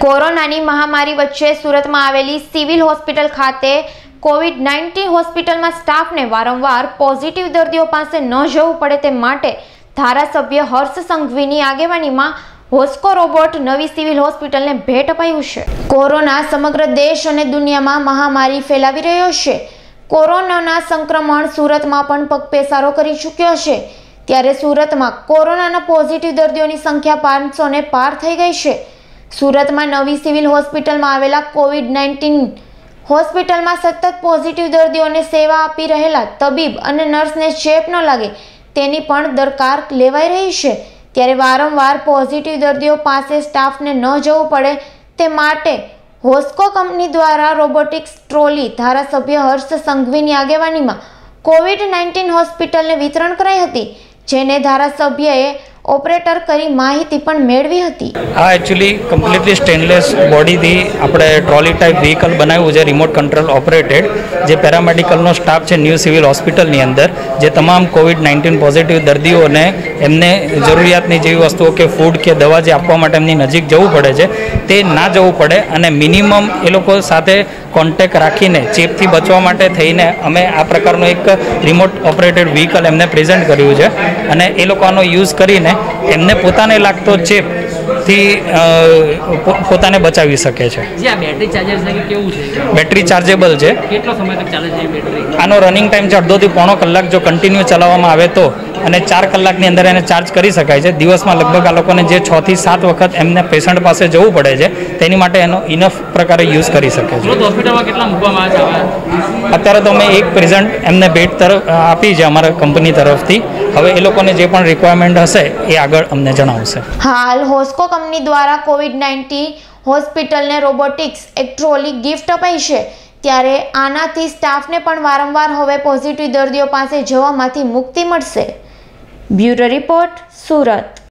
કોરોનાની મહામારી વચ્ચે સુરતમાં આવેલી સિવિલ હોસ્પિટલ ખાતે કોવિડ-19 હોસ્પિટલમાં સ્ટાફને વારંવાર પોઝિટિવ દર્દીઓ પાસે ન જવું પડે તે માટે ધારાસભ્ય હર્ષ સંઘવીની આગેવાનીમાં હોસ્કો રોબોટ નવી સિવિલ હોસ્પિટલને ભેટ અપાયું છે। કોરોના સમગ્ર દેશ અને દુનિયામાં મહામારી ફેલાવી રહ્યો છે। કોરોનાના સંક્રમણ સુરતમાં પણ પગપેસારો કરી ચૂક્યો છે, ત્યારે સુરતમાં કોરોનાના પોઝિટિવ દર્દીઓની સંખ્યા 500 ને પાર થઈ ગઈ છે। સુરતમાં નવી સિવિલ હોસ્પિટલમાં આવેલા કોવિડ-19 હોસ્પિટલમાં સતત પોઝિટિવ દર્દીઓને સેવા આપી રહેલા તબીબ અને નર્સને ચેપ ન લાગે તેની પણ દરકાર લેવાઈ રહી છે। ત્યારે વારંવાર પોઝિટિવ દર્દીઓ પાસે સ્ટાફને ન જવું પડે તે માટે હોસ્કો કંપની દ્વારા રોબોટિક્સ ટ્રોલી ધારાસભ્ય હર્ષ સંઘવીની આગેવાનીમાં કોવિડ-19 હોસ્પિટલને વિતરણ કરાઈ હતી, જેને ધારાસભ્યએ ઓપરેટર કરી માહિતી પણ મેળવી હતી। આ એકચ્યુઅલી કમ્પ્લીટલી સ્ટેનલેસ બોડીથી આપણે ટ્રોલી ટાઈપ વ્હીકલ બનાવ્યું છે, રિમોટ કંટ્રોલ ઓપરેટેડ, જે પેરામેડિકલનો સ્ટાફ છે ન્યૂ સિવિલ હોસ્પિટલની અંદર, જે તમામ કોવિડ-19 પોઝિટિવ દર્દીઓને એમને જરૂરિયાતની જેવી વસ્તુઓ કે ફૂડ કે દવા જે આપવા માટે એમની નજીક જવું પડે છે તે ના જવું પડે અને મિનિમમ એ લોકો સાથે કોન્ટેક્ટ રાખીને ચેપથી બચવા માટે થઈને અમે આ પ્રકારનું એક રિમોટ ઓપરેટેડ વ્હીકલ એમને પ્રેઝન્ટ કર્યું છે અને એ લોકો આનો યુઝ કરીને એમને પોતાને લાગતો ચેપથી પોતાને બચાવી શકે છે। બેટરી ચાર્જેબલ છે। કેટલો સમય તક ચાલે છે બેટરી? આનો રનિંગ ટાઈમ છે 1.5 થી 1.5 કલાક જો કન્ટિન્યુ ચલાવવામાં આવે તો, અને 4 કલાકની અંદર એને ચાર્જ કરી શકાય છે। દિવસમાં લગભગ આ લોકોને જે 6 થી 7 વખત એમને પેશન્ટ પાસે જવું પડે છે તેની માટે એનો ઇનફ પ્રકારે યુઝ કરી શકે છે। હોસ્પિટલમાં કેટલા મૂકવામાં આવે છે? અત્યારે તો અમે એક પ્રેઝન્ટ એમને ભેટ તરફ આપી છે અમારા કંપની તરફથી। હવે એ લોકોને જે પણ રિક્વાયરમેન્ટ હશે એ આગળ અમને જણાવશે। હાલ હોસ્કો કંપની દ્વારા કોવિડ-19 હોસ્પિટલને રોબોટિક્સ એક ટ્રોલી ગિફ્ટ અપાઈ છે, ત્યારે આનાથી સ્ટાફને પણ વારંવાર હવે પોઝિટિવ દર્દીઓ પાસે જવામાંથી મુક્તિ મળશે। Bureau report, Surat.